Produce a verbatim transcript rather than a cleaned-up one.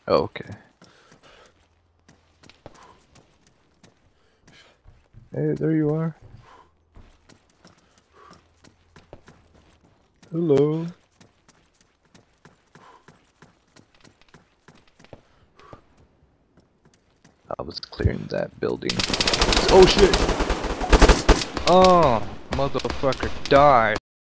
Oh, okay. Hey, there you are. Hello. I was clearing that building. Oh shit! Oh, motherfucker died.